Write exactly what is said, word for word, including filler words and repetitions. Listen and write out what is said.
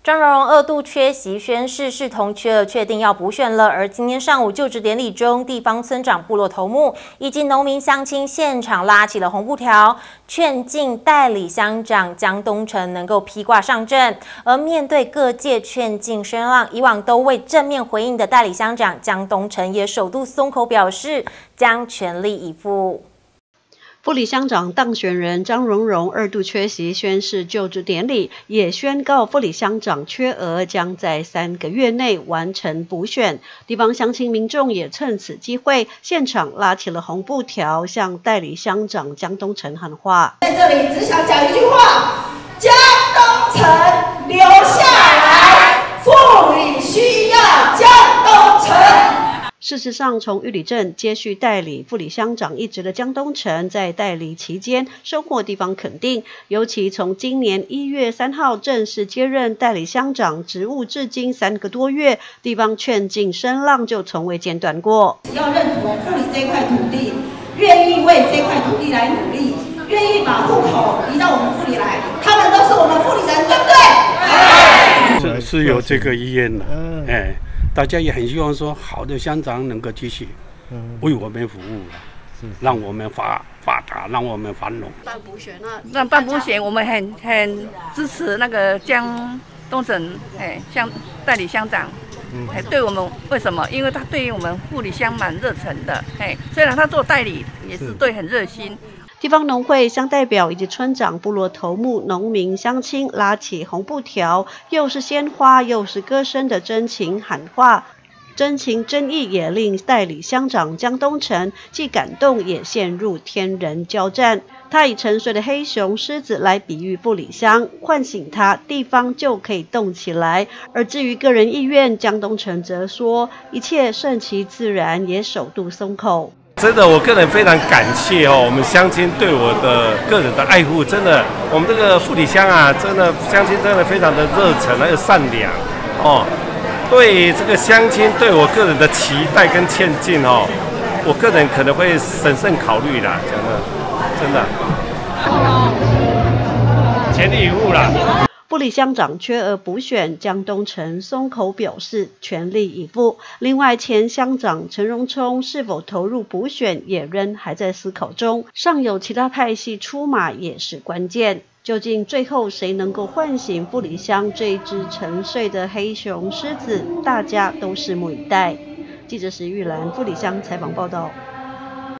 张荣荣二度缺席宣誓，视同缺额确定要补选了。而今天上午就职典礼中，地方村长、部落头目以及农民乡亲现场拉起了红布条，劝进代理乡长江东城能够披挂上阵。而面对各界劝进声浪，以往都未正面回应的代理乡长江东城也首度松口表示，将全力以赴。 副理乡长当选人张荣荣二度缺席宣誓就职典礼，也宣告副理乡长缺额将在三个月内完成补选。地方乡亲民众也趁此机会现场拉起了红布条，向代理乡长江东城喊话。 在这里只想讲一句话：江东城留下来，副理需要江东城。 事实上，从玉里镇接续代理副理乡长一职的江东城，在代理期间收获地方肯定，尤其从今年一月三号正式接任代理乡长职务至今三个多月，地方劝进声浪就从未间断过。 只要认同富里这块土地，愿意为这块土地来努力，愿意把户口移到我们富里来，他们都是我们富里人，对不对？是是有这个意愿的，哎。 大家也很希望说，好的乡长能够继续为我们服务，让我们发发达，让我们繁荣。 办补选啊，让办补选，我们很很支持那个江东城，哎，乡代理乡长，哎，对我们为什么？因为他对于我们富里乡蛮热忱的，哎，虽然他做代理，也是对很热心。 地方农会乡代表以及村长、部落头目、农民乡亲拉起红布条，又是鲜花又是歌声的真情喊话，真情真意也令代理乡长江东城既感动也陷入天人交战。他以沉睡的黑熊、狮子来比喻富里乡，唤醒他，地方就可以动起来。而至于个人意愿，江东城则说一切顺其自然，也首度松口。 真的，我个人非常感谢哦，我们乡亲对我的个人的爱护，真的，我们这个富里乡啊，真的乡亲真的非常的热忱，还有善良哦。对这个乡亲对我个人的期待跟劝进哦，我个人可能会审慎考虑啦，真的，真的，全力以赴啦。 副理乡长缺额补选，江东城松口表示全力以赴。另外，前乡长陈荣聪是否投入补选，也仍还在思考中。尚有其他派系出马也是关键。究竟最后谁能够唤醒富里乡这一只沉睡的黑熊狮子，大家都拭目以待。记者石玉兰，富里乡采访报道。